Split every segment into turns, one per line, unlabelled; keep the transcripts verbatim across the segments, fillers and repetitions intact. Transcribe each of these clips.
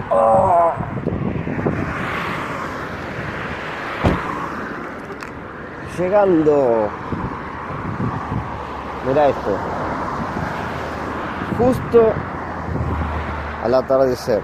Oh. Llegando. Mira esto. Justo al atardecer.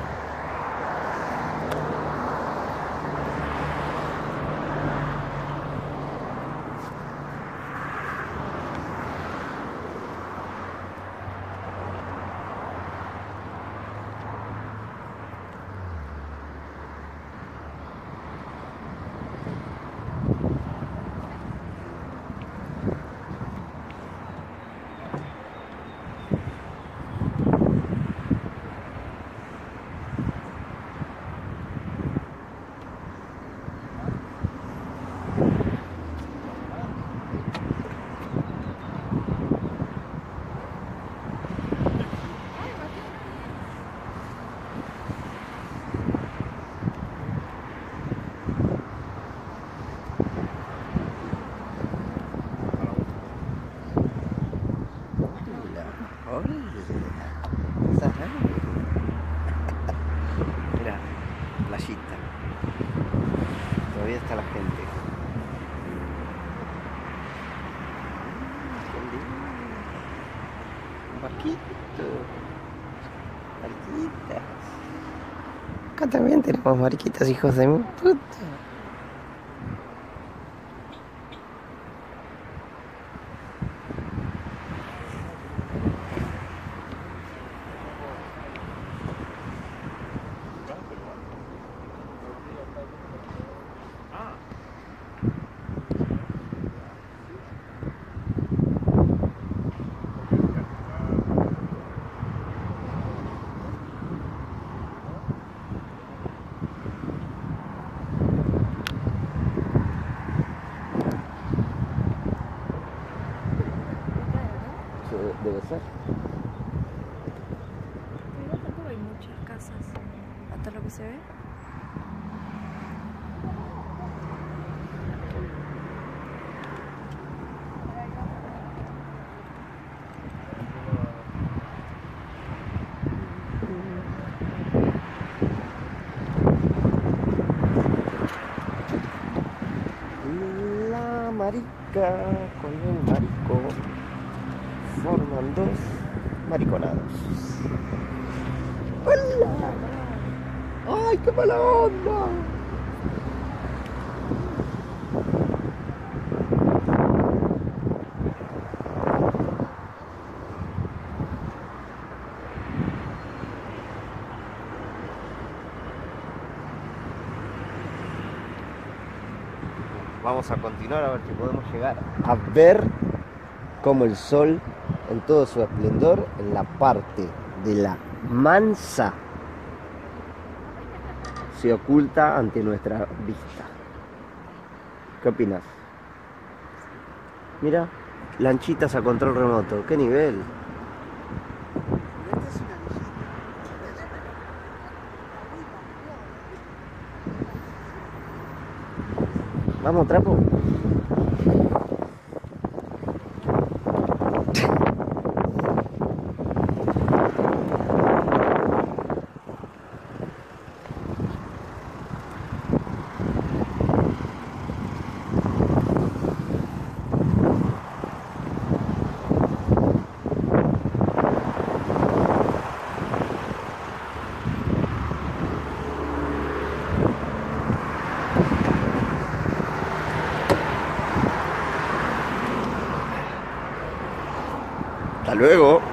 Mira, playita. Todavía está la gente. Un barquito. Barquitas. Acá también tenemos barquitas, hijos de mi puta. Debe ser.
Pero tampoco hay muchas casas, hasta lo que se ve.
La marica con el marico forman dos mariconados. ¡Hola! ¡Ay, qué mala onda! Vamos a continuar a ver si podemos llegar a ver cómo el sol en todo su esplendor en la parte de la mansa se oculta ante nuestra vista. ¿Qué opinas? Mira, lanchitas a control remoto, qué nivel. Vamos, trapo. Hasta luego.